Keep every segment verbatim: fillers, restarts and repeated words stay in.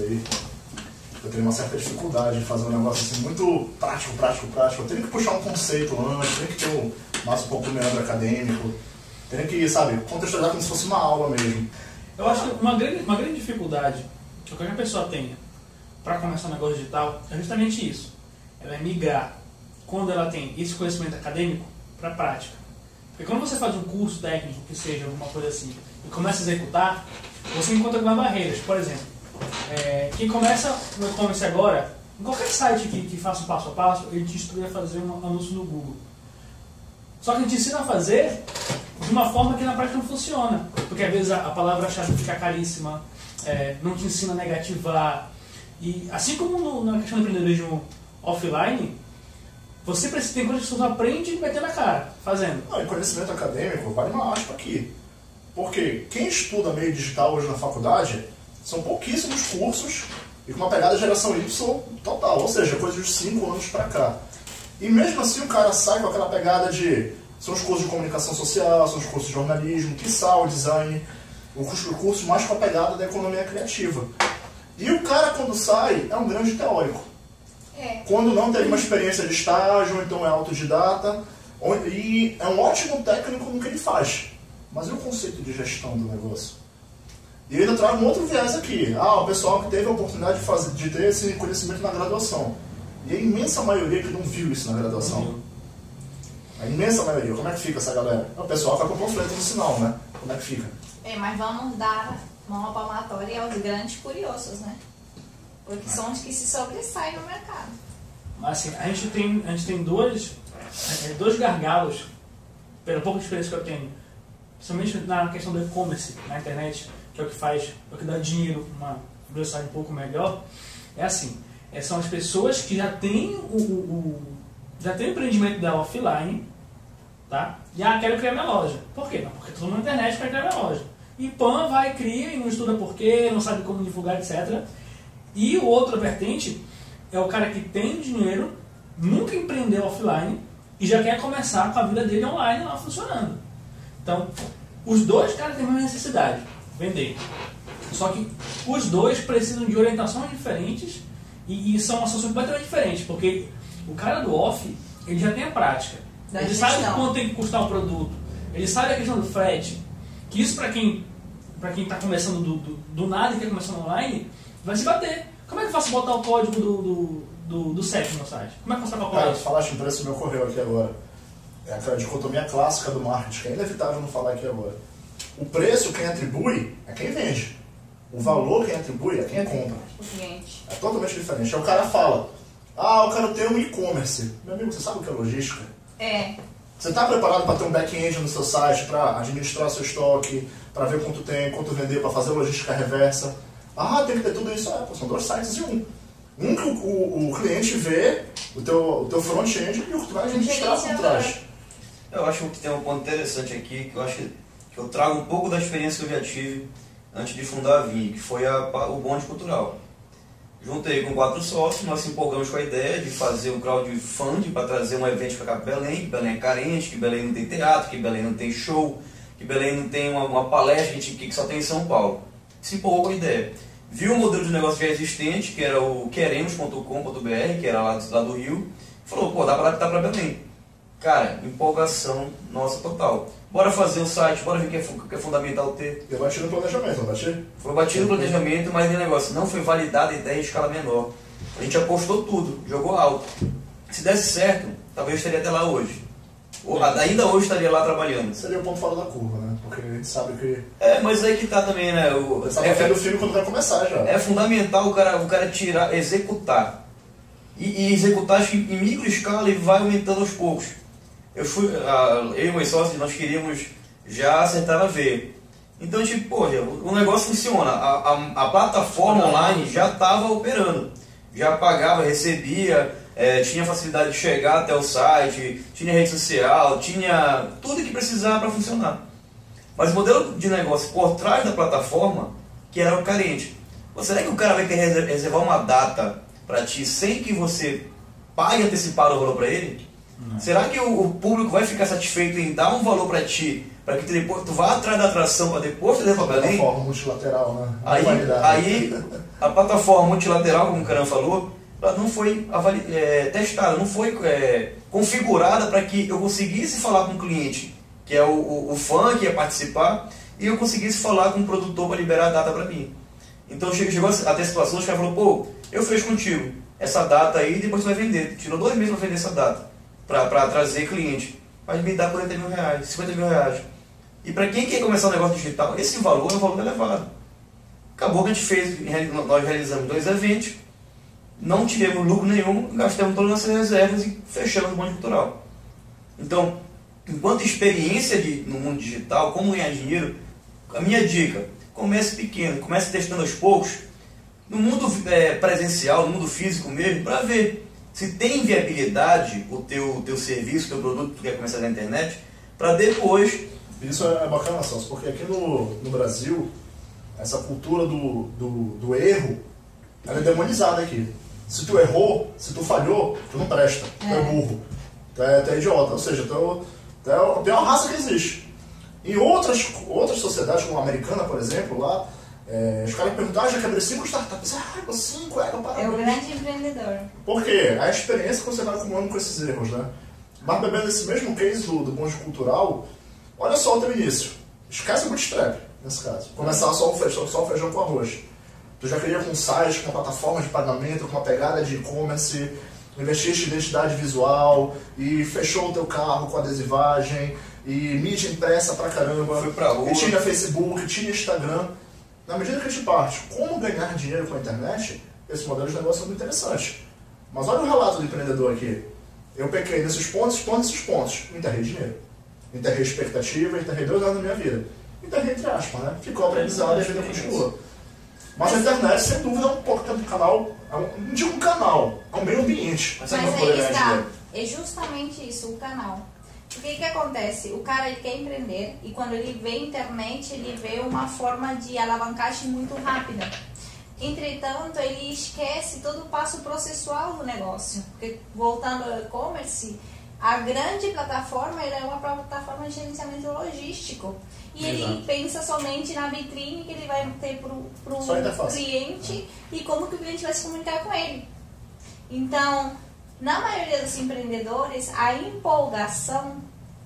aí, eu tenho uma certa dificuldade em fazer um negócio assim muito prático, prático, prático. Eu tenho que puxar um conceito antes, tenho que ter um mais um pouco de meandro acadêmico, tenho que, sabe, contextualizar como se fosse uma aula mesmo. Eu acho que uma grande, uma grande dificuldade que qualquer pessoa tenha para começar um negócio digital é justamente isso. Ela é migrar, quando ela tem esse conhecimento acadêmico, para a prática. Porque quando você faz um curso técnico, que seja alguma coisa assim, e começa a executar, você encontra algumas barreiras. Por exemplo, é, quem começa no e-commerce agora, em qualquer site que, que faça o passo a passo, ele te instrui a fazer um anúncio no Google. Só que a gente ensina a fazer de uma forma que na prática não funciona. Porque às vezes a, a palavra-chave fica caríssima, é, não te ensina a negativar. E assim como no, na questão do empreendedorismo offline, você precisa ter coisas que você aprende metendo a cara, fazendo. Não, e conhecimento acadêmico, vale uma aspa aqui. Porque quem estuda meio digital hoje na faculdade, são pouquíssimos cursos e com uma pegada geração Y total, ou seja, coisa de cinco anos pra cá. E mesmo assim o cara sai com aquela pegada de... São os cursos de comunicação social, são os cursos de jornalismo, quiçá o design, o curso, o curso mais com a pegada da economia criativa. E o cara, quando sai, é um grande teórico. É. Quando não teve uma experiência de estágio, então é autodidata, e é um ótimo técnico no que ele faz. Mas e o conceito de gestão do negócio? E eu ainda trago um outro viés aqui. Ah, o pessoal que teve a oportunidade de, fazer, de ter esse conhecimento na graduação. E a imensa maioria que não viu isso na graduação. Uhum. A imensa maioria. Como é que fica essa galera? O pessoal fica com o panfleto no sinal, né? Como é que fica? É, mas vamos dar mão palmatória aos grandes curiosos, né? Porque são os que se sobressaem no mercado. Mas assim, a gente tem, a gente tem dois, dois gargalos, pela pouca experiência que eu tenho, principalmente na questão do e-commerce na internet, que é o que faz, é o que dá dinheiro, uma velocidade um pouco melhor. É assim, é, são as pessoas que já têm o, o, o, já têm o empreendimento dela offline, tá? E ah, quero criar minha loja. Por quê? Não, porque todo mundo na internet quer criar minha loja. E pã, vai, cria e não estuda porquê, não sabe como divulgar, etcétera. E o outro vertente é o cara que tem dinheiro, nunca empreendeu offline e já quer começar com a vida dele online lá funcionando. Então, os dois caras têm a mesma necessidade, vender. Só que os dois precisam de orientações diferentes e, e são ações completamente diferentes, porque o cara do off, ele já tem a prática. Da ele gestão. Sabe quanto tem que custar um produto, ele sabe a questão do frete, que isso para quem para quem está começando do, do, do nada e quer começar online, vai se bater. Como é que eu faço botar o código do, do, do, do site no meu site? Como é que eu faço para calcular isso? Cara, falaste um preço me ocorreu aqui agora. É aquela dicotomia clássica do marketing, que é inevitável não falar aqui agora. O preço quem atribui é quem vende. O valor quem atribui é quem compra. O cliente. É totalmente diferente. Aí o cara fala, ah, eu quero ter um e-commerce. Meu amigo, você sabe o que é logística? É. Você está preparado para ter um back-end no seu site, para administrar seu estoque, para ver quanto tem, quanto vender, para fazer logística reversa? Ah, tem que ter tudo isso. É, pô, são dois sites em um. Um que o, o, o cliente vê, o teu, o teu front-end, e o que tu vai administrar por trás. Eu acho que tem um ponto interessante aqui, que eu acho que, que eu trago um pouco da experiência que eu já tive antes de fundar a Vini, que foi a, o bonde cultural. Juntei com quatro sócios, nós se empolgamos com a ideia de fazer um crowdfunding para trazer um evento para cá para Belém, que Belém é carente, que Belém não tem teatro, que Belém não tem show, que Belém não tem uma, uma palestra que, que só tem em São Paulo. Se empolgou com a ideia. Viu o modelo de negócio já existente, que era o queremos ponto com ponto br, que era lá, lá do Rio, falou, pô, dá para adaptar para Belém. Cara, empolgação nossa total. Bora fazer o site, bora ver o que é, que é fundamental ter. Eu bati no planejamento, não bati? Foi batido no planejamento, mas o negócio não foi validada a ideia em escala menor. A gente apostou tudo, jogou alto. Se desse certo, talvez eu estaria até lá hoje. Ou, ainda hoje estaria lá trabalhando. Seria o ponto fora da curva, né? Porque a gente sabe que... É, mas aí que tá também, né? O, Você é, tá no filme quando vai começar já. É fundamental o cara, o cara tirar, executar. E, e executar acho que em micro escala e vai aumentando aos poucos. Eu fui, eu e meus sócios, nós queríamos já acertar a ver. Então, tipo, pô, o negócio funciona. A, a, a plataforma online já estava operando. Já pagava, recebia, é, tinha facilidade de chegar até o site, tinha rede social, tinha tudo que precisava para funcionar. Mas o modelo de negócio por trás da plataforma, que era o carente. Pô, será que o cara vai querer reservar uma data para ti sem que você pague antecipado o valor para ele? Não. Será que o, o público vai ficar satisfeito em dar um valor para ti, para que tu, depois, tu vá atrás da atração para depois trazer para Belém? Plataforma multilateral, né? Aí, aí a plataforma multilateral, como o Caran falou, ela não foi avali- é, testada, não foi é, configurada para que eu conseguisse falar com o cliente, que é o, o, o fã que ia participar, e eu conseguisse falar com o produtor para liberar a data para mim. Então chegou, chegou a ter situações que o cara falou, pô, eu fecho contigo essa data aí, depois tu vai vender. Tirou dois meses para vender essa data, para trazer cliente. Mas me dá quarenta mil reais, cinquenta mil reais. E para quem quer começar um negócio digital, esse valor é um valor elevado. Acabou que a gente fez, nós realizamos dois eventos, não tivemos lucro nenhum, gastamos todas as nossas reservas e fechamos o Bonde Cultural. Então, enquanto experiência de, no mundo digital, como ganhar dinheiro, a minha dica, comece pequeno, comece testando aos poucos, no mundo é, presencial, no mundo físico mesmo, para ver se tem viabilidade o teu, teu serviço, o teu produto que tu quer começar na internet, para depois... Isso é bacana, Celso, porque aqui no, no Brasil, essa cultura do, do, do erro, ela é demonizada aqui. Se tu errou, se tu falhou, tu não presta, tu é, é burro, tu é, tu é idiota, ou seja, tu, tu é a pior raça que existe. Em outras, outras sociedades, como a americana, por exemplo, lá, é, os caras perguntam, ah, já quebrei cinco startups. Ah, cinco, é, é o grande empreendedor. Por quê? A experiência que você vai acumulando com esses erros, né? Mas bebendo esse mesmo case do, do bonde cultural, olha só o teu início. Esquece o bootstrap, nesse caso. Começar só o feijão, só o feijão com arroz. Tu já queria com um site, com uma plataforma de pagamento, com uma pegada de e-commerce, investiste em identidade visual e fechou o teu carro com adesivagem e mídia impressa pra caramba. Foi pra rua. E tinha Facebook, tinha Instagram. Na medida que a gente parte como ganhar dinheiro com a internet, esse modelo de negócio é muito interessante. Mas olha o relato do empreendedor aqui. Eu pequei nesses pontos, esses pontos, esses pontos. Enterrei dinheiro. Enterrei expectativa, enterrei dois anos da minha vida. Enterrei entre aspas, né? Ficou aprendizado e a vida continua. Mas a internet, sem dúvida, é um pouco tempo do canal. É um, não digo um canal, é um meio ambiente. Mas aí está. É justamente isso, o canal. O que que acontece? O cara ele quer empreender e quando ele vê a internet, ele vê uma forma de alavancagem muito rápida. Entretanto, ele esquece todo o passo processual do negócio. Porque, voltando ao e-commerce, a grande plataforma ela é uma plataforma de gerenciamento logístico. E Exato. Ele pensa somente na vitrine que ele vai ter para o cliente e como que o cliente vai se comunicar com ele. Então, na maioria dos empreendedores, a empolgação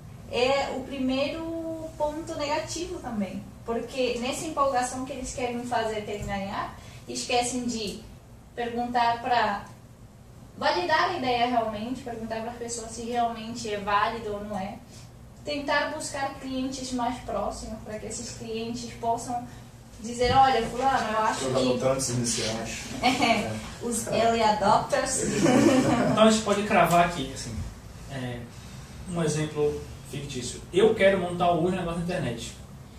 é o primeiro ponto negativo também. Porque nessa empolgação que eles querem fazer, querem ganhar, esquecem de perguntar para validar a ideia realmente, perguntar para a pessoa se realmente é válido ou não é. Tentar buscar clientes mais próximos, para que esses clientes possam dizer, olha, fulano, eu acho Os que... adoptantes iniciais. É, os early adopters. Então a gente pode cravar aqui, assim, é, um exemplo fictício. Eu quero montar algum negócio na internet.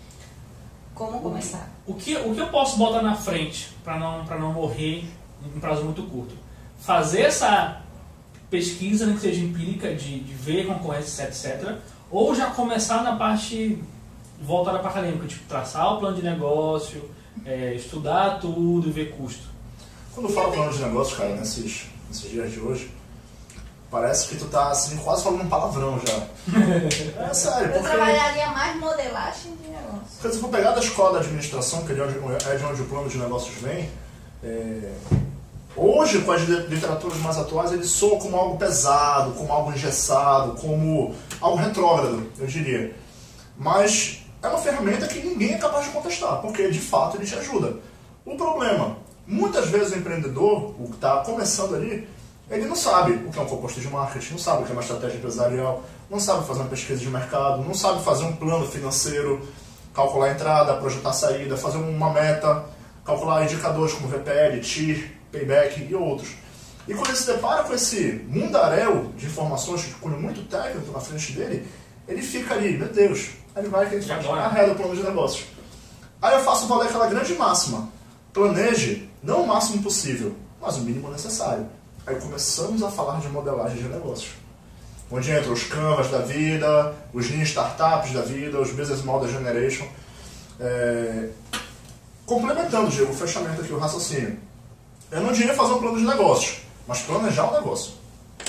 Como começar? O que, o que eu posso botar na frente para não, para não morrer em um prazo muito curto? Fazer essa pesquisa, né, que seja empírica, de, de ver concorrência, etcétera. Ou já começar na parte voltada para acadêmica, tipo traçar o plano de negócio, é, estudar tudo e ver custo. Quando eu falo plano de negócio, cara, nesses, nesses dias de hoje, parece que tu tá assim, quase falando um palavrão já. É sério, Eu porque... trabalharia mais modelagem de negócio. Porque se for pegar da escola da administração, que é de onde, é de onde o plano de negócios vem, é... hoje, com as literaturas mais atuais, ele soa como algo pesado, como algo engessado, como algo retrógrado, eu diria. Mas é uma ferramenta que ninguém é capaz de contestar, porque de fato ele te ajuda. O problema, muitas vezes o empreendedor, o que está começando ali, ele não sabe o que é um composto de marketing, não sabe o que é uma estratégia empresarial, não sabe fazer uma pesquisa de mercado, não sabe fazer um plano financeiro, calcular a entrada, projetar a saída, fazer uma meta, calcular indicadores como V P L, T I R, Payback e outros. E quando ele se depara com esse mundaréu de informações que cunho muito técnico na frente dele, ele fica ali, meu Deus, aí ele vai que ele faz arreda o plano de negócio. Aí eu faço valer aquela grande máxima: planeje não o máximo possível, mas o mínimo necessário. Aí começamos a falar de modelagem de negócios, onde entram os Canvas da vida, os Lean Startups da vida, os Business Model Generation. É... Complementando, Diego, o fechamento aqui, o raciocínio. Eu não diria fazer um plano de negócios, mas planejar um negócio.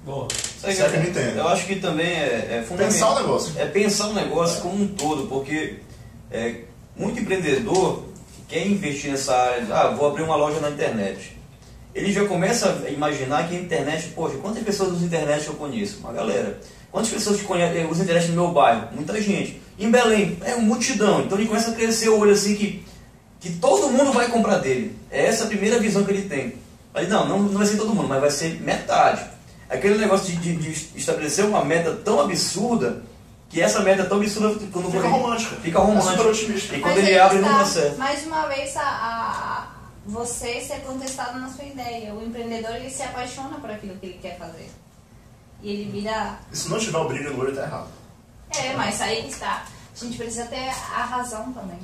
Boa. Sabe, Será que me entende? Eu acho que também é, é fundamental. Pensar o negócio. É pensar o negócio como um todo, porque é, muito empreendedor que quer investir nessa área, de, ah, vou abrir uma loja na internet. Ele já começa a imaginar que a internet, poxa, quantas pessoas usam internet eu conheço? Uma galera. Quantas pessoas que conhecem, usam internet no meu bairro? Muita gente. Em Belém, é uma multidão. Então ele começa a crescer o olho assim que, que todo mundo vai comprar dele. É essa a primeira visão que ele tem. Aí não, não, não vai ser todo mundo, mas vai ser metade. Aquele negócio de, de, de estabelecer uma meta tão absurda, que essa meta tão absurda quando Fica romântica. Fica romântica. É super otimista. E quando Mas ele aí abre, está, não dá certo. mais uma vez, a, a, você ser contestado na sua ideia. O empreendedor, ele se apaixona por aquilo que ele quer fazer. E ele vira... E se não tiver o brilho no olho, tá errado. É, mas aí que está. A gente precisa ter a razão também.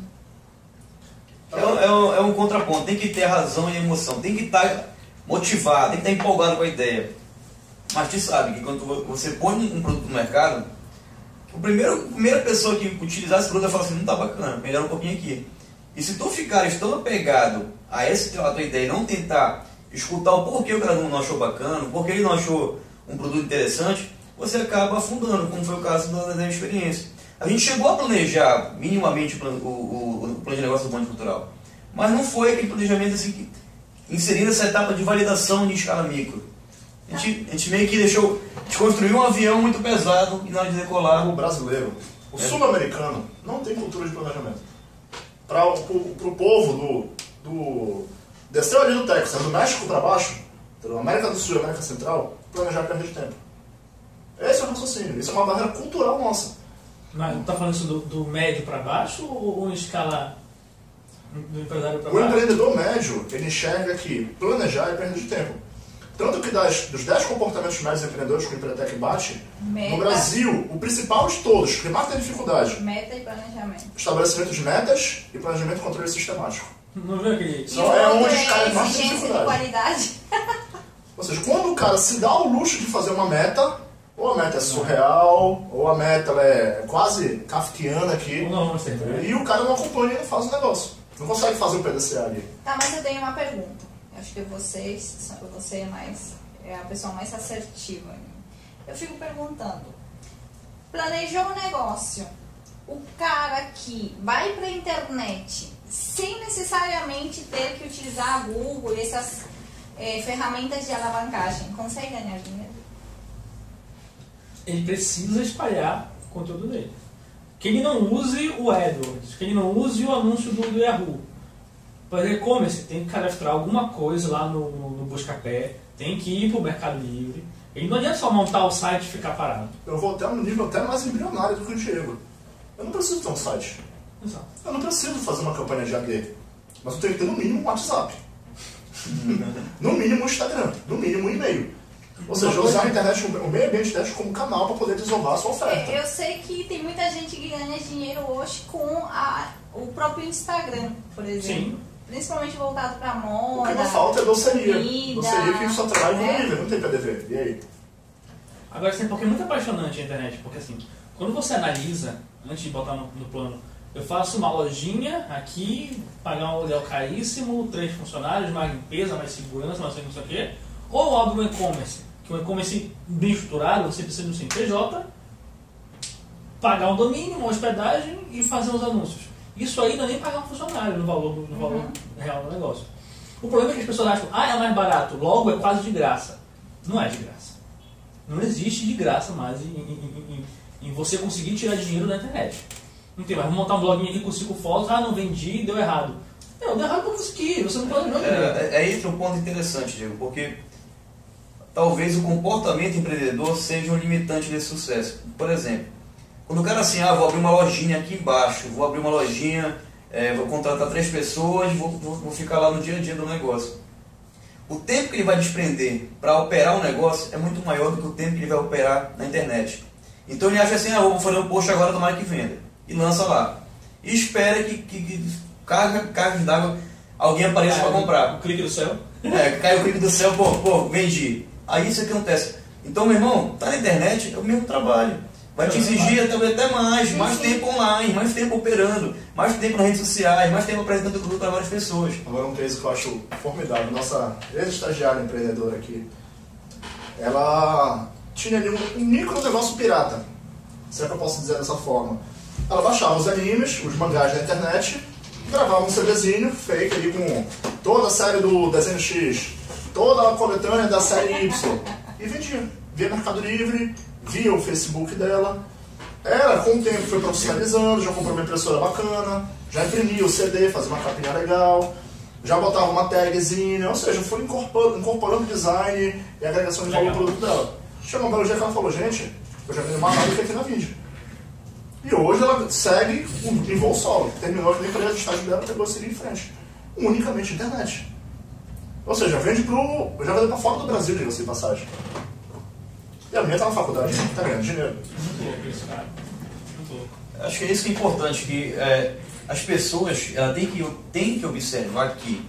É um, é, um, é um contraponto, tem que ter razão e emoção, tem que estar motivado, tem que estar empolgado com a ideia. Mas tu sabe que quando você põe um produto no mercado, o primeiro, a primeira pessoa que utilizar esse produto vai falar assim, não tá bacana, melhora um pouquinho aqui. E se tu ficares tão apegado a, esse, a tua ideia e não tentar escutar o porquê o cara não achou bacana, o porquê ele não achou um produto interessante, você acaba afundando, como foi o caso da, da minha experiência. A gente chegou a planejar minimamente o, o, o plano de negócio do Bonde Cultural, mas não foi aquele planejamento assim, que, inserindo essa etapa de validação em escala micro. A gente, a gente meio que deixou, a gente construiu um avião muito pesado e na hora de decolar... O brasileiro, o É. sul-americano, não tem cultura de planejamento. Para o povo do, do... Desceu ali do Texas, do México para baixo, da América do Sul e América Central, planejar perda de tempo. Esse é o raciocínio, isso é uma barreira cultural nossa. Mas não tá falando isso do, do médio para baixo ou, ou em escala do empresário para O baixo? empreendedor médio, ele enxerga que planejar é perda de tempo. Tanto que das, dos dez comportamentos médios empreendedores que o Empretec bate, Meta. no Brasil, o principal de todos, que mais tem dificuldade, Meta e planejamento. estabelecimento de metas e planejamento e controle sistemático. Não viu aquele... E Só o é outro onde os caras é mais têm exigência de dificuldade. qualidade. Ou seja, quando o cara se dá o luxo de fazer uma meta, ou a meta é surreal, ou a meta ela é quase kafkiana aqui, Ou não, vamos ter, né? e o cara não acompanha e não faz o negócio. Não consegue fazer o P D C A ali. Tá, mas eu tenho uma pergunta. Eu acho que vocês, você é mais é a pessoa mais assertiva. Eu fico perguntando. Planejou um negócio. O cara que vai pra internet sem necessariamente ter que utilizar a Google e essas é, ferramentas de alavancagem, consegue ganhar dinheiro? Ele precisa espalhar o conteúdo dele. Que ele não use o AdWords, que ele não use o anúncio do, do Yahoo. Para e-commerce, tem que cadastrar alguma coisa lá no, no, no Buscapé, tem que ir para o Mercado Livre. Ele não adianta só montar o site e ficar parado. Eu vou até um nível até mais embrionário do que o Diego. Eu não preciso ter um site. Exato. Eu não preciso fazer uma campanha de A D. Mas eu tenho que ter no mínimo um WhatsApp. No mínimo um Instagram. No mínimo um e-mail. Ou seja, usar a internet, o meio ambiente internet como canal para poder desovar a sua oferta. Eu sei que tem muita gente que ganha dinheiro hoje com a, o próprio Instagram, por exemplo. Sim. Principalmente voltado para O moda. que não falta é doceria. comida, Doceria que só traz né? volume livre, não tem P D V. E aí? Agora, assim, porque é muito apaixonante a internet, porque assim, quando você analisa, antes de botar no, no plano, eu faço uma lojinha aqui, pagar um aluguel caríssimo, três funcionários, mais limpeza, mais segurança, mais não sei o quê, ou eu abro um e-commerce, que um e-commerce bem estruturado, você precisa de um C N P J, pagar um domínio, uma hospedagem e fazer os anúncios. Isso aí não é nem pagar um funcionário no valor, do- no valor real do negócio. O problema é que as pessoas acham, ah, é mais barato, logo é quase de graça. Não é de graça. Não existe de graça mais em, em- em- em você conseguir tirar dinheiro da internet. Não tem mais, vou montar um bloguinho aqui com cinco fotos, ah, não vendi, deu errado. Não, deu errado porque consegui, você não pode não direito. É, é aí entra um ponto interessante, Diego, porque talvez o comportamento empreendedor seja um limitante desse sucesso. Por exemplo, quando o cara assim, ah, vou abrir uma lojinha aqui embaixo, vou abrir uma lojinha, é, vou contratar três pessoas, vou, vou, vou ficar lá no dia a dia do negócio. O tempo que ele vai desprender para operar um negócio é muito maior do que o tempo que ele vai operar na internet. Então ele acha assim, ah, vou fazer um post agora, tomara que venda. E lança lá. E espera que, que, que carga, carga d'água, alguém apareça para comprar. O clique do céu. É, cai o clique do céu, pô, pô, vendi. Aí isso que acontece. Então, meu irmão, tá na internet, é o mesmo trabalho. Vai te exigir até, até mais, mais tempo online, mais tempo operando, mais tempo nas redes sociais, mais tempo apresentando o produto para várias pessoas. Agora um case que eu acho formidável. Nossa ex-estagiária empreendedora aqui. ela tinha ali um, um micro negócio pirata. Será que eu posso dizer dessa forma? Ela baixava os animes, os mangás da internet, gravava um CDzinho fake ali com toda a série do Desenho X, toda a coletânea da série Y, e vendia. Via Mercado Livre, via o Facebook dela. Ela, com o tempo, foi profissionalizando, já comprou uma impressora bacana, já imprimia o C D, fazia uma capinha legal, já botava uma tagzinha, ou seja, foi incorporando, incorporando design e agregação de valor ao produto dela. Chegou um belo dia que ela falou, gente, eu já venho uma fábrica aqui na Vindi. E hoje ela segue em voo solo. Terminou que nem falei, o estágio dela, pegou a seguir em frente. Unicamente internet. Ou seja, vende pro. Já vendeu pra fora do Brasil, diga-se de passagem. E a minha tá na faculdade, tá ganhando dinheiro. Muito louco isso, cara. Muito louco. Acho que é isso que é importante, que é, as pessoas ela tem que, tem que observar que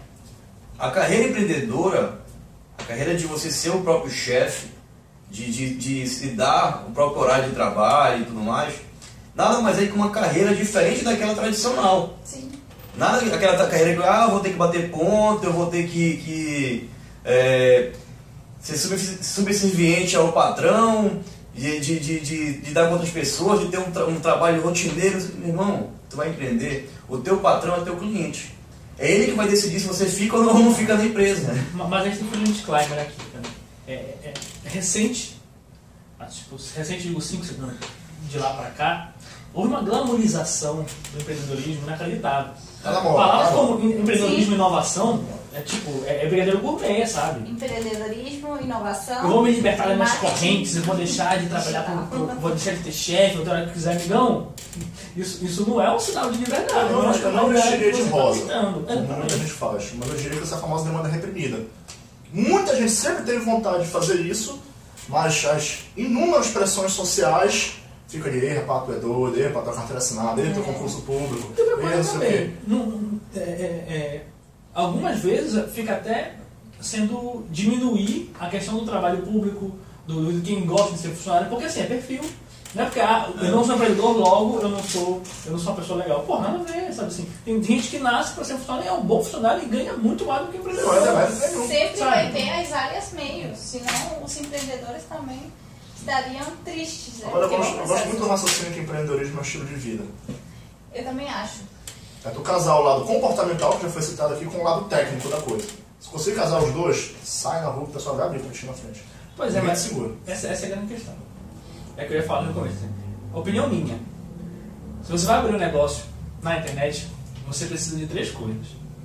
a carreira empreendedora, a carreira de você ser o próprio chefe, de, de, de se dar o próprio horário de trabalho e tudo mais, nada mais é que uma carreira diferente daquela tradicional. Sim. Nada aquela carreira que ah, eu vou ter que bater ponto, eu vou ter que, que é, ser subserviente ao patrão, de, de, de, de, de dar com outras pessoas, de ter um, tra um trabalho rotineiro. Meu irmão, tu vai empreender, o teu patrão é teu cliente. É ele que vai decidir se você fica ou não, não fica na empresa. Mas a gente tem um disclaimer aqui, cara. É, é, é recente, tipo, recente digo cinco segundos de lá pra cá, houve uma glamorização do empreendedorismo inacreditável. Ela morre, Palavras ela como empreendedorismo Sim. e inovação é tipo, é, é brigadeiro gourmet, sabe? Empreendedorismo, inovação. Eu vou me libertar das minhas marketing correntes, eu vou deixar de trabalhar, pro, pro, vou deixar de ter chefe, vou ter hora que quiser, amigão. Isso, isso não é um sinal de liberdade. Eu não, eu não vestiria de rosa, Tá como muita gente faz, mas eu diria que essa é a famosa demanda reprimida. Muita gente sempre teve vontade de fazer isso, mas as inúmeras pressões sociais ficam ali, ei, rapaz, tu é doido, ei, rapaz, tua carteira assinada, ei, teu concurso público, Tem uma ei, coisa não sei o quê. também. Não, é, é, é, algumas vezes fica até sendo diminuir a questão do trabalho público, do, do quem gosta de ser funcionário, porque assim, é perfil. Não é porque ah, eu não sou empreendedor, logo eu não sou, eu não sou uma pessoa legal. Porra, nada a ver, sabe assim. Tem gente que nasce para ser funcionário, é um bom funcionário e ganha muito mais do que empreendedor. Não, é mais nenhum. Sempre Sabe? vai ter as áreas meios, senão os empreendedores também estariam tristes. Né? Agora eu Porque gosto, não eu gosto muito do precisa- raciocínio que empreendedorismo é um estilo de vida. Eu também acho. É tu casar o lado comportamental, que já foi citado aqui, com o lado técnico da coisa. Se conseguir casar os dois, sai na rua que o pessoal vai abrir pra ti na frente. Pois é, Ninguém mas te segura. essa, essa é a grande questão. É que eu ia falar no começo. Opinião minha. Se você vai abrir um negócio na internet, você precisa de três coisas.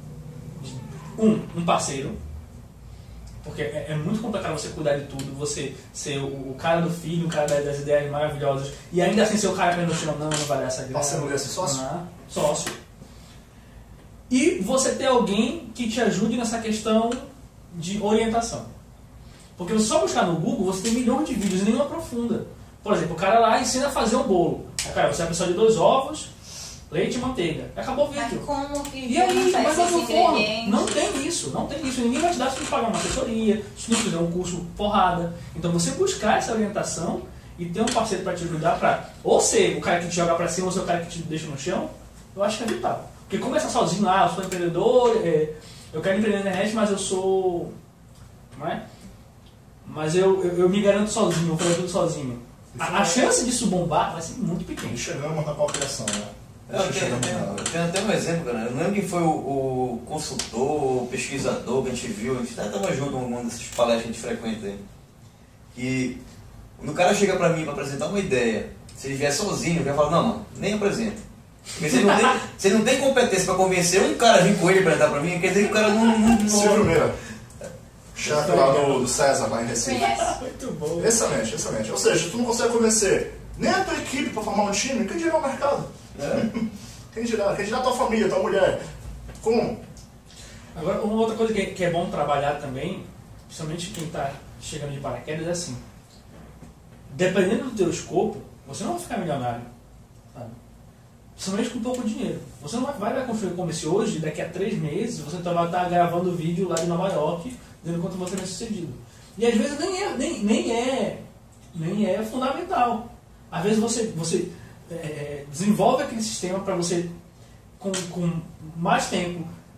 Um, um parceiro. Porque é, é muito complicado você cuidar de tudo, você ser o, o cara do filho, o cara das, das ideias maravilhosas, e ainda assim ser o cara que no chão, não, não vai dar essa grana. Parceiro desse sócio? Ah, sócio. E você ter alguém que te ajude nessa questão de orientação. Porque você só buscar no Google, você tem milhões de vídeos e nenhum aprofunda. Por exemplo, o cara lá ensina a fazer um bolo. Aí, cara, você é a pessoa de dois ovos, leite e manteiga. Acabou o Mas vídeo. como que E aí, junta mas esses não forma. ingredientes? Não tem isso, não tem isso. Ninguém vai te dar se tu pagar uma assessoria, se tu fizer um curso porrada. Então você buscar essa orientação e ter um parceiro para te ajudar para ou ser o cara que te joga para cima ou ser o cara que te deixa no chão, eu acho que é vital. Porque começar sozinho, ah, eu sou empreendedor, é, eu quero empreender na internet, mas eu sou... Não é? Mas eu, eu, eu me garanto sozinho, eu faço tudo sozinho. A, a chance disso bombar vai ser muito pequena. E chegamos na calculação, né? Eu tenho, Chegamos tenho- na- eu tenho até um exemplo, cara. Eu não lembro quem foi o, o consultor, o pesquisador que a gente viu. A gente até estava junto em alguma dessas palestras que a gente frequenta aí. Que quando o cara chega pra mim pra apresentar uma ideia, se ele vier sozinho, eu já falo, não, mano, nem apresenta. Porque se ele não tem, se ele não tem competência pra convencer um cara a vir com ele apresentar pra mim, quer dizer que o cara não... não, não Silvio Meira, chefe lá do, do César, lá em Recife. Conhece? Muito bom. Excelente, excelente. Ou seja, tu não consegue convencer nem a tua equipe para formar um time, quem dirá o mercado? É. Quem dirá? Quem dirá a tua família, tua mulher? Como? Agora, uma outra coisa que é, que é bom trabalhar também, principalmente quem está chegando de paraquedas, é assim. Dependendo do teu escopo, você não vai ficar milionário. Sabe? Principalmente com pouco dinheiro. Você não vai, vai, vai construir como esse hoje, daqui a três meses, você vai estar gravando vídeo lá de Nova York, dizendo quanto você vai sucedido. E às vezes nem é, nem, nem é, nem é fundamental. Às vezes você, você é, desenvolve aquele sistema para você, com, com mais tempo,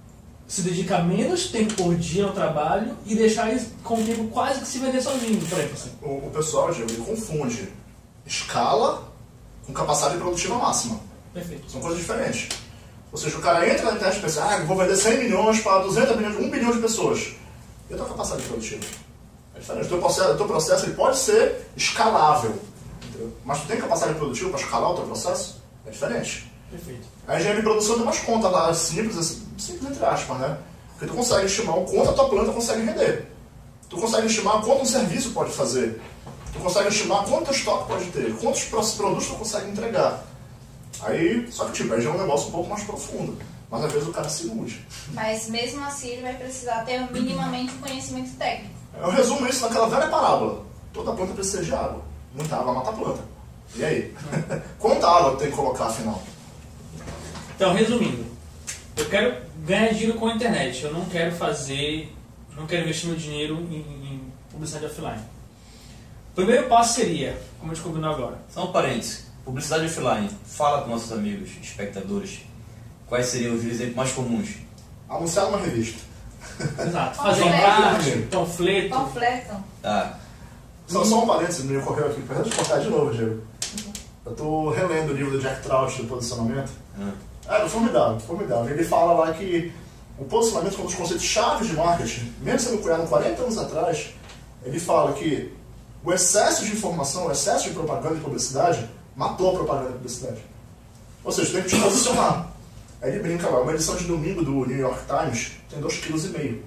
se dedicar menos tempo por dia ao trabalho e deixar isso com o tempo quase que se vender sozinho, por exemplo. Assim. O, o pessoal, Diego, ele confunde escala com capacidade produtiva máxima. Perfeito. São coisas diferentes. Ou seja, o cara entra na internet e pensa, ah, eu vou vender cem milhões para duzentos milhões, um bilhão de pessoas. E a tua capacidade produtiva? É diferente. O teu processo, o teu processo ele pode ser escalável, entendeu? Mas tu tem capacidade produtiva para escalar o teu processo? É diferente. Perfeito. A engenharia de produção tem umas contas lá simples, assim, simples entre aspas, né? Porque tu consegue estimar o quanto a tua planta consegue render. Tu consegue estimar quanto um serviço pode fazer. Tu consegue estimar quanto estoque pode ter, quantos produtos tu consegue entregar. Aí, só que tipo, aí já é um negócio um pouco mais profundo. Mas às vezes o cara se ilude. Mas mesmo assim ele vai precisar ter minimamente um conhecimento técnico. Eu resumo isso naquela velha parábola. Toda planta precisa de água. Muita água mata a planta. E aí? Quanta água tem que colocar afinal? Então, resumindo, eu quero ganhar dinheiro com a internet. Eu não quero fazer, não quero investir meu dinheiro em, em publicidade offline. O primeiro passo seria, como a gente combinou agora. Só um parênteses. Publicidade offline. Fala com nossos amigos, espectadores. Quais seriam os exemplos mais comuns? Anunciar numa revista. Exato. Fazer Panfleto. arte, panfleto. Panfleto. Tá. Só, só um parênteses, me ocorreu aqui. Perdão de cortar de novo, Diego. Eu tô relendo o livro do Jack Trout do posicionamento. Hum. É, formidável, formidável. Ele fala lá que o posicionamento é um dos conceitos chaves de marketing, mesmo sendo criado quarenta anos atrás, ele fala que o excesso de informação, o excesso de propaganda e publicidade matou a propaganda e publicidade. Ou seja, tem que te posicionar. Aí ele brinca lá, uma edição de domingo do New York Times tem dois vírgula cinco quilos.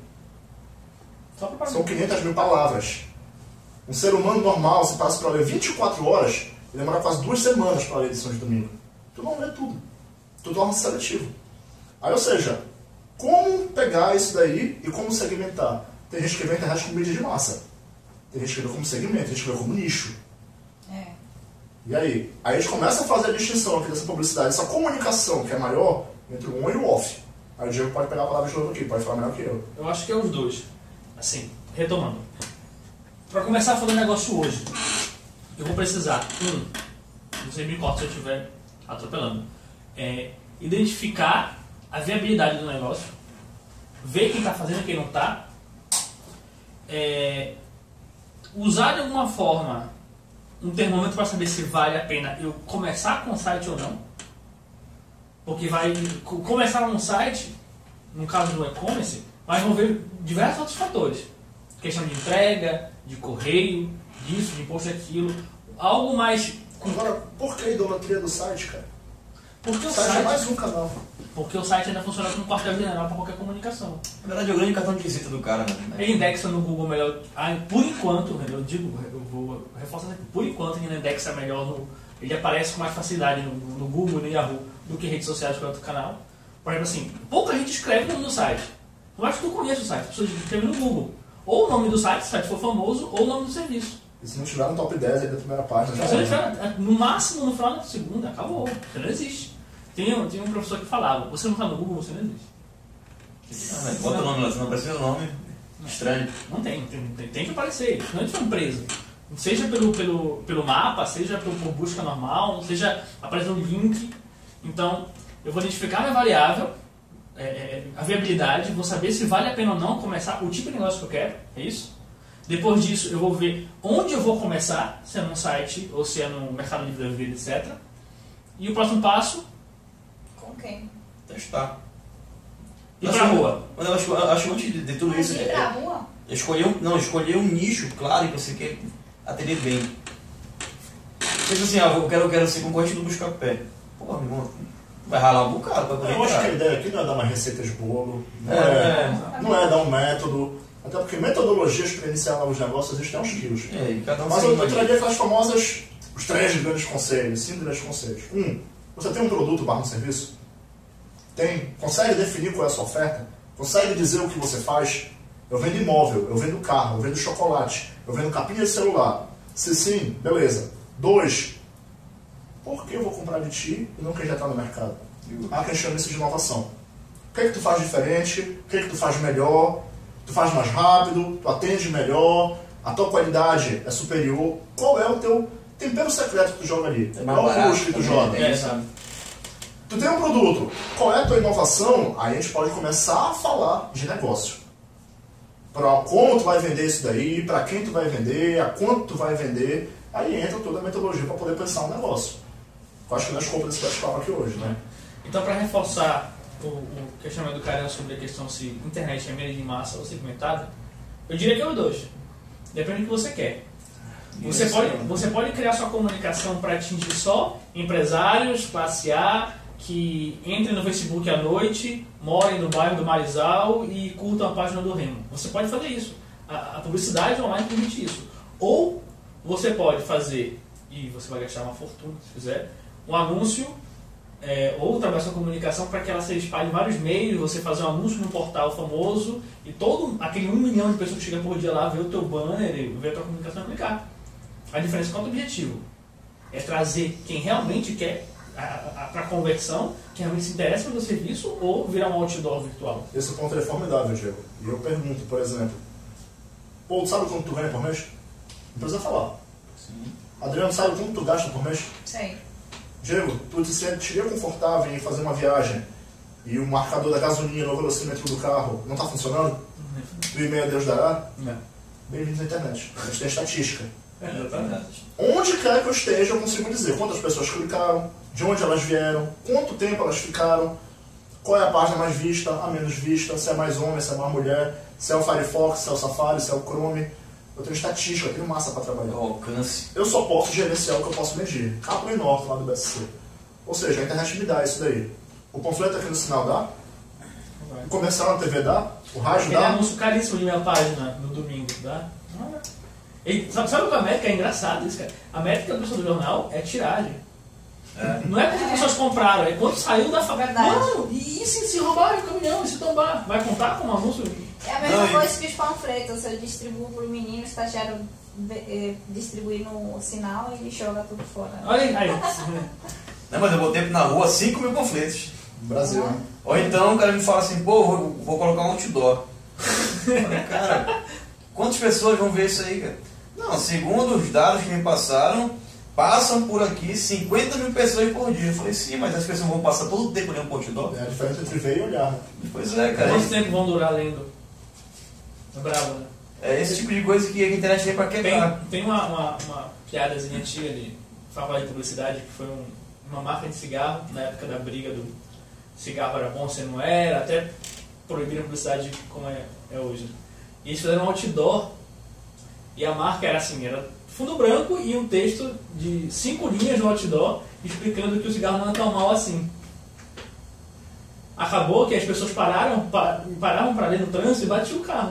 Só pra São quinhentas mil palavras. Um ser humano normal, se passa para ler vinte e quatro horas, ele demora quase duas semanas para ler a edição de domingo. Tu não lê tudo. Tu torna-se seletivo. Aí, ou seja, como pegar isso daí e como segmentar? Tem gente que vê a internet como mídia de massa. Tem gente que vê como segmento, tem gente que vê como nicho. É. E aí? Aí a gente começa a fazer a distinção aqui dessa publicidade, essa comunicação que é maior entre o on e o off. Aí o Diego pode pegar a palavra de novo aqui, pode falar melhor que eu. Eu acho que é os dois. Assim, retomando. Para começar a fazer um negócio hoje, eu vou precisar, um, você me corta se eu estiver atropelando, é, identificar a viabilidade do negócio, ver quem está fazendo e quem não está, é, usar de alguma forma um termômetro para saber se vale a pena eu começar com o site ou não, porque vai começar um site, no caso do e-commerce, vai envolver diversos outros fatores, questão de entrega, de correio, disso, de imposto daquilo, algo mais... Agora, por que a idolatria do site, cara? Porque o O site site, é mais um canal. porque o site ainda funciona como quartel-general para qualquer comunicação. Na verdade é o grande cartão de visita do cara, né? Ele indexa no Google melhor, ah, por enquanto, eu digo, eu vou reforçar aqui, por enquanto ele indexa melhor, no, ele aparece com mais facilidade no, no Google, no Yahoo, do que redes sociais para outro canal. Por exemplo assim, pouca gente escreve no site. Eu acho que tu conhece o site, as pessoas escrevem no Google. Ou o nome do site, se o site for famoso, ou o nome do serviço. E se não tiver no top dez aí da primeira página, já Se ele era. tiver, no máximo no final da segunda, acabou. Você não existe. Tem, tem um professor que falava, você não está no Google, você não existe. Ah, mas bota o nome lá, se não aparecer o nome, estranho. Não tem, tem, tem, tem que aparecer. Não é uma empresa. Seja pelo, pelo, pelo mapa, seja por, por busca normal, seja aparecer um link. Então, eu vou identificar a minha variável, é, é, a viabilidade, vou saber se vale a pena ou não começar o tipo de negócio que eu quero, é isso? Depois disso, eu vou ver onde eu vou começar, se é num site ou se é no Mercado Livre da Vida, etcétera. E o próximo passo, Com quem? Testar. ir pra rua. Mas eu acho, eu acho antes de, de tudo Mas isso, ir é, pra rua? é escolher um, não, escolher um nicho claro que você quer atender bem. Pensa assim, ah, eu quero, eu quero ser concorrente do Buscapé. Pô, meu irmão, vai ralar um bocado pra poder Eu acho que a entrar. ideia aqui não é dar uma receita de bolo, não É, é, não é dar um método, até porque metodologias para iniciar novos negócios existem aos quilos. É, e cada um Mas segue eu, uma eu linha. traria aquelas famosas, os três grandes conselhos, cinco grandes conselhos. Um, você tem um produto barra um serviço? Tem? Consegue definir qual é a sua oferta? Consegue dizer o que você faz? Eu vendo imóvel, eu vendo carro, eu vendo chocolate, eu vendo capinha de celular. Se sim, beleza. Dois, por que eu vou comprar de ti e não quem já está no mercado? Há quem chama isso de inovação. O que é que tu faz diferente? O que é que tu faz melhor? Tu faz mais rápido? Tu atende melhor? A tua qualidade é superior? Qual é o teu tempero secreto que tu joga ali? É mais Qual é o barato custo que tu também, joga? né? É, sabe? Tu tem um produto, qual é a tua inovação? Aí a gente pode começar a falar de negócio. Para como tu vai vender isso daí, para quem tu vai vender, a quanto tu vai vender. Aí entra toda a metodologia para poder pensar um negócio. Eu acho que nós compras esse bate-papo aqui hoje, né? Então, para reforçar o, o questionamento do cara sobre a questão se internet é mídia de massa ou segmentada, eu diria que é os dois. Depende do que você quer. Você pode, você pode criar sua comunicação para atingir só empresários, classe A, que entrem no Facebook à noite, morem no bairro do Marizal e curtam a página do Remo. Você pode fazer isso. A, a publicidade online permite isso. Ou você pode fazer, e você vai gastar uma fortuna se fizer, um anúncio é, ou trabalhar sua comunicação para que ela se espalhe em vários meios, você fazer um anúncio num portal famoso e todo aquele um milhão de pessoas que chegam por dia lá ver o teu banner, ver a tua comunicação e aplicar. A diferença quanto ao objetivo é trazer quem realmente quer para a conversão, quem realmente se interessa pelo serviço, ou virar um outdoor virtual. Esse ponto é formidável, Diego. E eu pergunto, por exemplo, pô, tu sabe quanto tu ganha por mês? Não precisa falar. Sim. Adriano, sabe quanto tu gasta por mês? Sei. Diego, tu te sentiria confortável em fazer uma viagem e o marcador da gasolina no velocímetro do carro não está funcionando? Do e-mail a Deus dará? Não. Bem-vindo à internet. A gente tem estatística. É, exatamente. Onde quer que eu esteja, eu consigo dizer quantas pessoas clicaram, de onde elas vieram, quanto tempo elas ficaram, qual é a página mais vista, a menos vista, se é mais homem, se é mais mulher, se é o Firefox, se é o Safari, se é o Chrome. Eu tenho estatística, eu tenho massa para trabalhar. O alcance. Eu só posso gerenciar o que eu posso medir. Cabo e norte lá do B S C. Ou seja, a internet me dá isso daí. O panfleto aqui no sinal dá? O comercial na T V dá? O rádio Aquele dá? anúncio caríssimo de minha página no domingo, tá? E, sabe, sabe o que a métrica é engraçado isso, cara? A métrica do do jornal é tiragem. É. Não é quantas pessoas compraram, é quanto saiu da fábrica. Mano, e se, se roubarem o caminhão, e se tombar? Vai contar como anúncio? É a mesma Não, coisa que os panfletos. Eu distribuo para o menino, o estagiário distribui no sinal e ele joga tudo fora. Olha aí. aí. Não, mas eu botei na rua cinco mil panfletos. Brasil, né? Ou então o cara me fala assim, pô, vou, vou colocar um outdoor. Eu falei, cara, quantas pessoas vão ver isso aí, cara? Não, segundo os dados que me passaram, passam por aqui cinquenta mil pessoas por dia. Eu falei, sim, mas as pessoas vão passar todo o tempo olhando pro outdoor? É a diferença entre ver e olhar. Né? Pois é, cara. Quanto tempo vão durar lendo? É bravo, né? É esse tipo de coisa que a internet vem pra quebrar. Tem, tem uma, uma, uma piadazinha antiga de falar de publicidade, que foi um, uma marca de cigarro, na época da briga do cigarro era bom, se não era, até proibiram a publicidade como é, é hoje. E eles fizeram um outdoor, e a marca era assim, era fundo branco e um texto de cinco linhas no outdoor, explicando que o cigarro não é tão mal assim. Acabou que as pessoas pararam, pa, paravam para ler no trânsito e batiam o carro.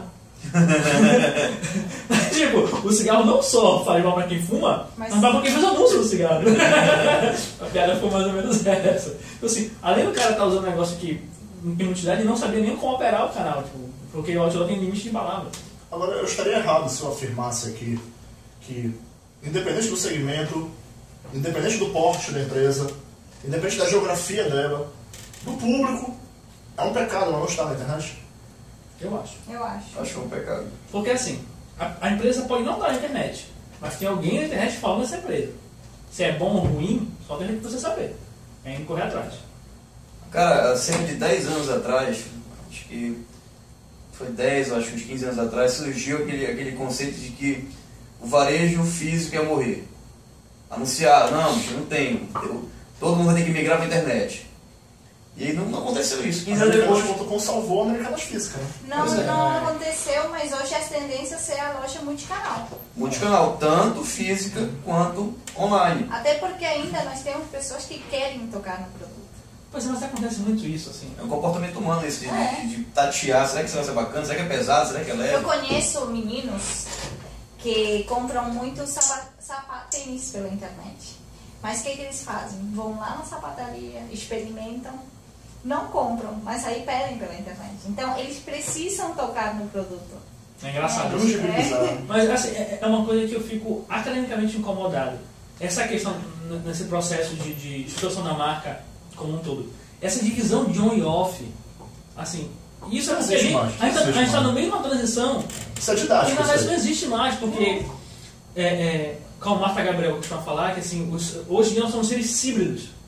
Tipo, o cigarro não só faz mal pra quem fuma, mas, mas pra quem faz anúncio do cigarro. A piada foi mais ou menos essa. Então assim, além do cara estar tá usando um negócio que não tem utilidade, ele não sabia nem como operar o canal, tipo, porque o outdoor tem limite de palavra. Agora, eu estaria errado se eu afirmasse aqui que, independente do segmento, independente do porte da empresa, independente da geografia dela, do público, é um pecado ela não estar na internet? Eu acho. Eu acho. Acho que é um pecado. Porque assim, a, a empresa pode não estar na internet, mas tem alguém na internet falando dessa empresa. Se é bom ou ruim, só tem que você saber. É indo correr atrás. Cara, há cerca de dez anos atrás, acho que foi dez, acho que uns quinze anos atrás, surgiu aquele, aquele conceito de que o varejo físico ia morrer. Anunciaram, não, não tem, todo mundo vai ter que migrar para a internet. E aí não, não aconteceu isso. quinze anos depois. O salvou a Americanas Física, né? Não, Pois é. não aconteceu, mas hoje as tendências é a loja multicanal. Multicanal, tanto física quanto online. Até porque ainda nós temos pessoas que querem tocar no produto. Pois é, mas acontece muito isso, assim. É um comportamento humano esse de, É. de, de tatear, será que isso vai ser bacana, será que é pesado, será que é Eu leve? conheço meninos que compram muito sapat sapatênis pela internet. Mas o que, que eles fazem? Vão lá na sapataria, experimentam, não compram, mas aí pedem pela internet. Então eles precisam tocar no produto. É engraçado Vamos isso. dividir. Mas assim, é é uma coisa que eu fico academicamente incomodado. Essa questão, n- nesse processo de, de distorção da marca como um todo. Essa divisão de on e off, assim, isso é Não porque a existe gente mais, a gente não está existe no meio de uma transição Isso é que didático. na verdade isso não aí. existe mais, porque, é, é, como Marta Gabriel costuma falar, que assim, os, hoje em dia nós somos seres híbridos.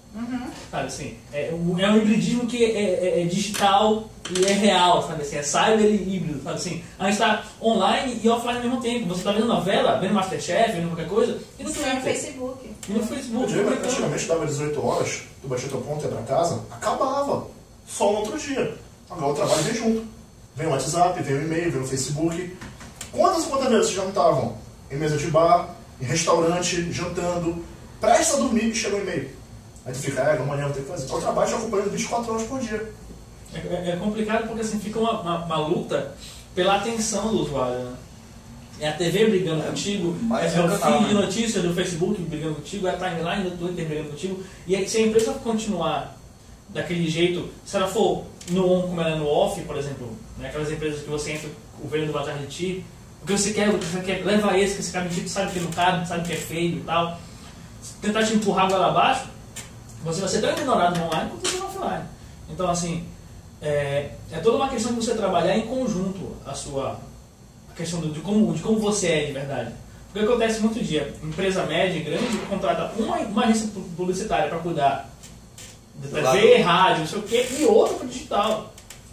Uhum. Sabe assim, é um, é um hibridismo que é, é, é digital e é real, sabe assim, é cyber e híbrido, sabe assim. A gente está online e offline ao mesmo tempo. Você está vendo novela, vendo Masterchef, vendo qualquer coisa, e no Sim, Twitter. no Facebook. E no Facebook. Eu digo, antigamente dava dezoito horas, tu batia teu ponto e ia pra casa, acabava. Só no outro dia. Agora o trabalho vem junto. Vem o WhatsApp, vem o e-mail, vem o Facebook. Quantas e quantas vezes vocês já não estavam em mesa de bar, em restaurante, jantando, presta a dormir e chega o e-mail. Aí tu fica, é, amanhã eu vou ter que fazer. O trabalho te acompanhando vinte e quatro horas por dia. É, é, é complicado porque assim, fica uma, uma, uma luta pela atenção do usuário, né? É a T V brigando É, contigo, mas é é o o canal, feed de né? notícias do Facebook brigando contigo, é a timeline do Twitter brigando contigo. E aí, se a empresa continuar daquele jeito, se ela for no on como ela é no off, por exemplo, né, aquelas empresas que você entra, o vendedor vai atrás de ti, o que você quer, o que você quer, leva esse, que esse cara mentira, sabe que não cabe, sabe que é feio e tal. Tentar te empurrar a goela abaixo, você vai ser tão ignorado no online quanto no offline. Então, assim, é, é toda uma questão de você trabalhar em conjunto a sua a questão de como, de como você é de verdade. Porque acontece muito dia, empresa média e grande contrata uma, uma agência publicitária para cuidar de T V, rádio, não sei o quê, e outra para digital.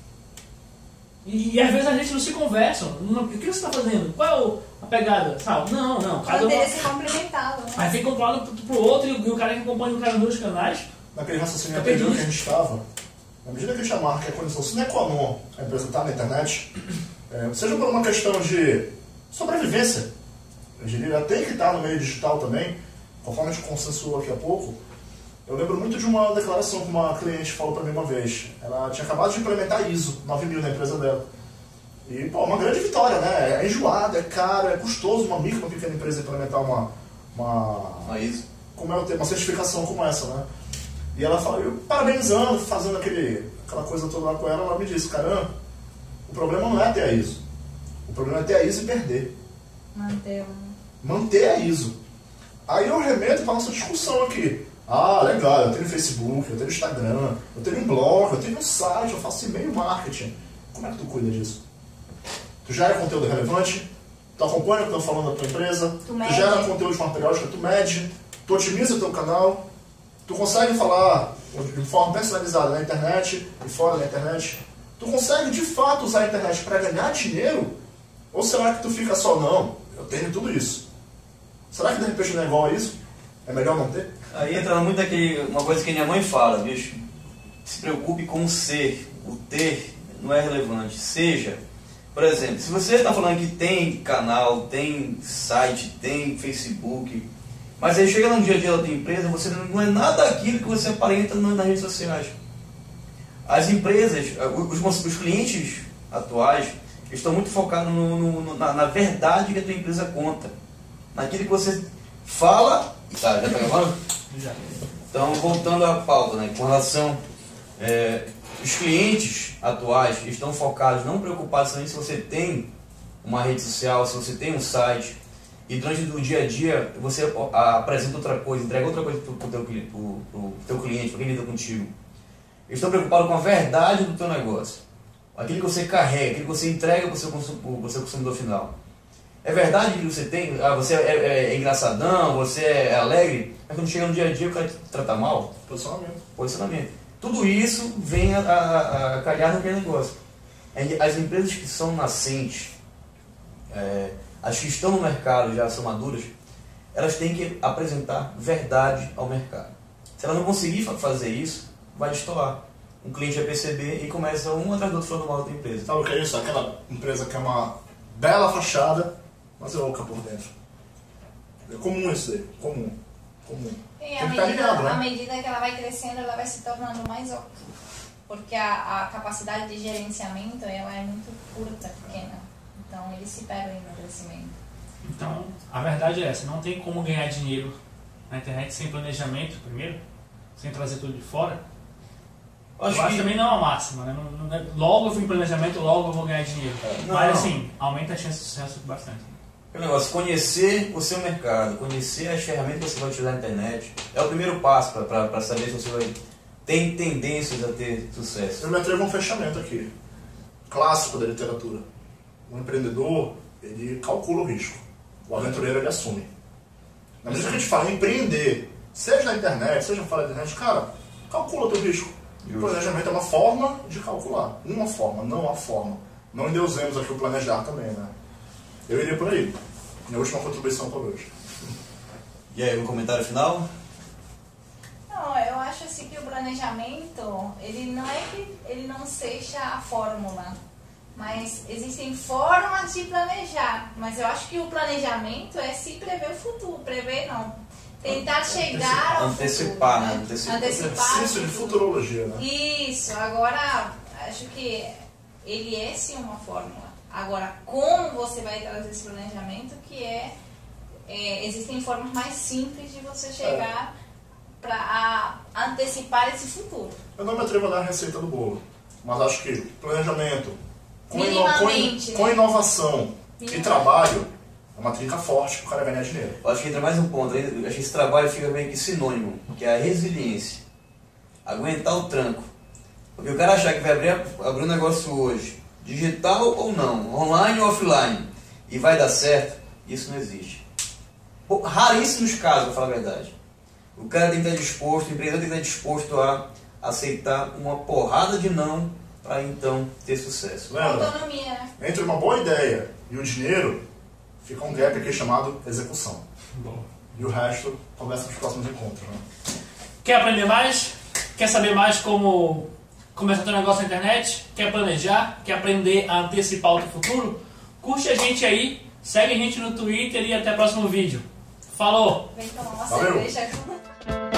E, e às vezes a gente não se conversam. O que você está fazendo? Qual é a pegada? Sabe? Não, não. Cada Poderia uma... ser complementado, né? Aí fica um lado pro, pro outro e o cara que acompanha o cara nos dois canais. Naquele raciocínio Eu anterior perdi que a gente estava, na medida que a gente amarra que a condição sine qua non, a empresa está na internet, é, seja por uma questão de sobrevivência, eu diria, ela tem que estar no meio digital também, conforme a gente consensuou aqui há pouco. Eu lembro muito de uma declaração que uma cliente falou para mim uma vez. Ela tinha acabado de implementar I S O nove mil na empresa dela. E, pô, uma grande vitória, né? É enjoado, é caro, é custoso uma micro, uma pequena empresa implementar uma... uma... Uma I S O. Como é o termo? Uma certificação como essa, né? E ela falou, eu parabenizando, fazendo aquele, aquela coisa toda lá com ela, ela me disse, caramba, o problema não é ter a I S O. O problema é ter a I S O e perder. Manter um... Manter a I S O. Aí eu remeto para a nossa discussão aqui. Ah, legal, eu tenho Facebook, eu tenho Instagram, eu tenho um blog, eu tenho um site, eu faço e-mail marketing. Como é que tu cuida disso? Tu gera conteúdo relevante? Tu acompanha o que eu estou falando da tua empresa? Tu Tu mede. gera conteúdo de forma periódica? Tu mede? Tu otimiza o teu canal? Tu consegue falar de forma personalizada na internet e fora da internet? Tu consegue de fato usar a internet para ganhar dinheiro? Ou será que tu fica só, não, eu tenho tudo isso? Será que de repente não é igual a isso? É melhor não ter? Aí entra muito aquele, uma coisa que minha mãe fala, bicho. Se preocupe com o ser. O ter não é relevante. Seja, por exemplo, se você está falando que tem canal, tem site, tem Facebook, mas aí chega no dia a dia da tua empresa, você não é nada daquilo que você aparenta nas redes sociais. As empresas, os, os clientes atuais estão muito focados no, no, na, na verdade que a tua empresa conta. Naquilo que você fala... Tá, já está gravando? Já. Então, voltando à pauta, né, com relação... É, os clientes atuais estão focados, não preocupados também se você tem uma rede social, se você tem um site, e durante o dia a dia você apresenta outra coisa, entrega outra coisa para o teu, pro, pro teu cliente, para quem lida contigo. Eles estão preocupados com a verdade do teu negócio. Aquilo que você carrega, aquilo que você entrega para o seu, pro seu consumidor final. É verdade que você tem, ah, você é, é, é engraçadão, você é alegre, mas quando chega no dia a dia o cara te trata mal? Posicionamento. Posicionamento. Tudo isso vem a, a, a calhar naquele negócio. As empresas que são nascentes, é, as que estão no mercado já são maduras, elas têm que apresentar verdade ao mercado. Se ela não conseguir fazer isso, vai destoar. Um cliente vai perceber e começa um atrás do outro falando mal da empresa. Sabe o que é isso? Aquela empresa que é uma bela fachada, mas é louca por dentro. É comum isso aí, comum. comum. E Tem à que estar medida, alinhado, né? à medida que ela vai crescendo, ela vai se tornando mais oca. Porque a, a capacidade de gerenciamento ela é muito curta, pequena. Então eles se perdem no crescimento. Então, a verdade é essa, não tem como ganhar dinheiro na internet sem planejamento, primeiro, sem trazer tudo de fora. Acho eu acho que... que também não é uma máxima, né? Não, não é, logo eu fui em planejamento, logo eu vou ganhar dinheiro. Não, Mas não. assim, aumenta a chance de sucesso bastante. O negócio, conhecer o seu mercado, conhecer as ferramentas que você vai utilizar na internet, é o primeiro passo para saber se você vai, tem tendências a ter sucesso. Eu me atrevo a um fechamento aqui, clássico da literatura. O empreendedor, ele calcula o risco. O aventureiro, ele assume. Na medida que a gente fala em empreender, seja na internet, seja fora da internet, cara, calcula o teu risco. O planejamento é uma forma de calcular. Uma forma, não a forma. Não endeusemos aqui o planejar também, né? Eu iria por aí. Minha última contribuição por hoje. E aí, um comentário final? Não, eu acho assim que o planejamento, ele não é que ele não seja a fórmula, mas existem formas de planejar. Mas eu acho que o planejamento é se prever o futuro. Prever não. Tentar chegar ao Antecipar, futuro, né? Antecipar. Antecipar Exercício de futuro. futurologia, né? Isso, agora acho que ele é sim uma fórmula. Agora, como você vai trazer esse planejamento, que é, é existem formas mais simples de você chegar é. para antecipar esse futuro. Eu não me atrevo a dar a receita do bolo, mas acho que planejamento com, ino com, Minimamente, com né? inovação e Minimamente. trabalho é uma trinca forte para o cara ganhar dinheiro. Eu acho que entra mais um ponto, eu acho que esse trabalho fica meio que sinônimo, que é a resiliência. Aguentar o tranco. Porque o cara achar que vai abrir, abrir um negócio hoje, digital ou não, online ou offline, e vai dar certo, isso não existe. Raríssimos casos, para falar a verdade. O cara tem que estar disposto, o empreendedor tem que estar disposto a aceitar uma porrada de não para então ter sucesso. Lembra? Autonomia, né? Entre uma boa ideia e o dinheiro, fica um gap aqui chamado execução. Bom. E o resto, conversa nos próximos encontros. Né? Quer aprender mais? Quer saber mais como começar teu negócio na internet? Quer planejar? Quer aprender a antecipar o teu futuro? Curte a gente aí, segue a gente no Twitter e até o próximo vídeo. Falou! Vem tomar uma Valeu. cerveja.